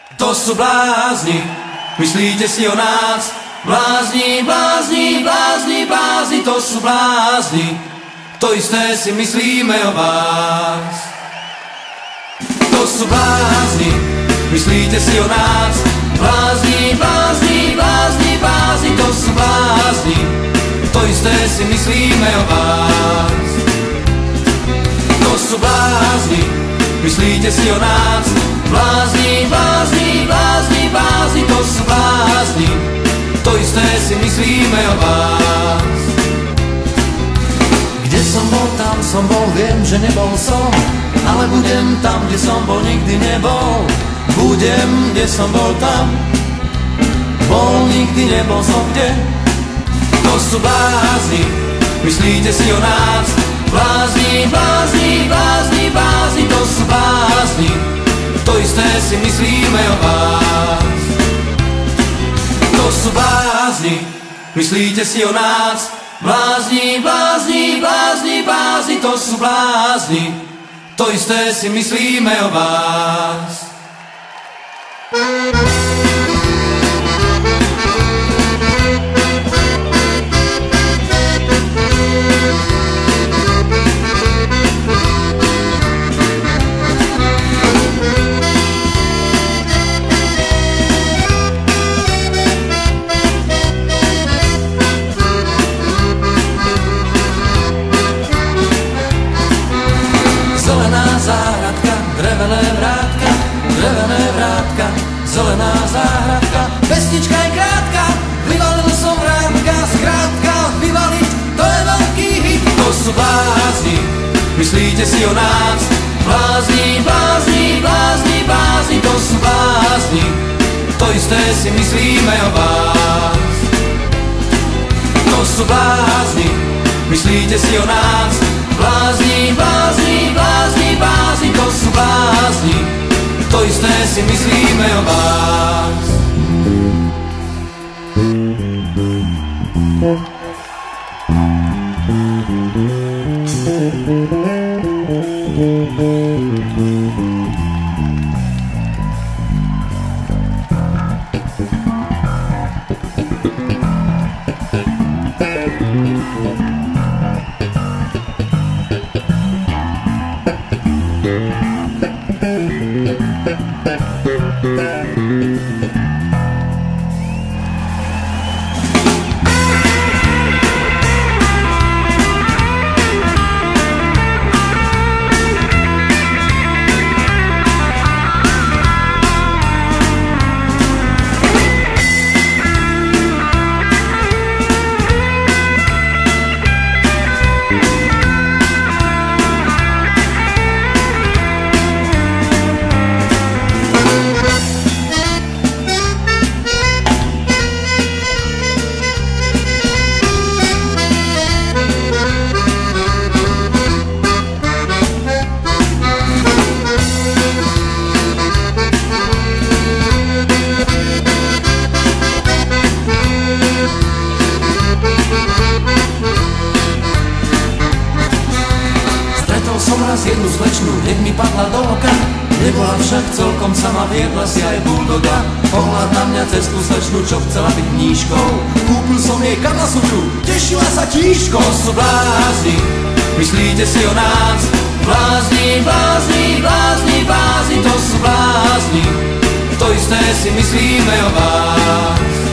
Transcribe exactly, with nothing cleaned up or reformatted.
To sú blázni, myslíte si o nás? Blázni, blázni, blázni, blázni, to sú blázni. To isté si myslíme o vás. To sú blázni, myslíte si o nás? Blázni, blázni, blázni, blázni, to sú blázni. To isté si myslíme o vás. To sú blázni, myslíte si o nás? Blázni, blázni, blázni, blázni, to sú blázni. To isté si myslíme o vás. Kde som bol, tam som bol, viem, že nebol som, ale budem tam, kde som bol, nikdy nebol. Budem, kde som bol, tam bol, nikdy nebol som kde. To sú blázni, myslíte si o nás? Blázni, blázni, blázni, blázni, to sú blázni. To isté si myslíme o vás. To sú blázni, myslíte si o nás? Blázni, blázni, blázni, blázni, to sú blázni. To isté si myslíme o vás. Záhradka, drevené vrátka, drevené vrátka, zelená záhradka. Pesnička je krátka, vyvalil som vrátka, zkrátka vyvaliť, to je veľký hit. To sú blázni, myslíte si o nás? Blázni, blázni, blázni, blázni, to sú blázni. To isté si myslíme o vás. To sú blázni, myslíte si o nás? Blázni, blázni, blázni, blázni, to sú blázni. To isté si myslíme o vás. Jednu slečnu, hneď mi padla do oka. Nebola však celkom sama, viedla si aj bulldoga. Pohľad na mňa cez tú slečnu, čo chcela byť mníškou. Kúpil som jej Kamasutu, tešila sa tíškou. To sú blázni, myslíte si o nás? Blázni, blázni, blázni, blázni, to sú blázni. To isté si myslíme o vás.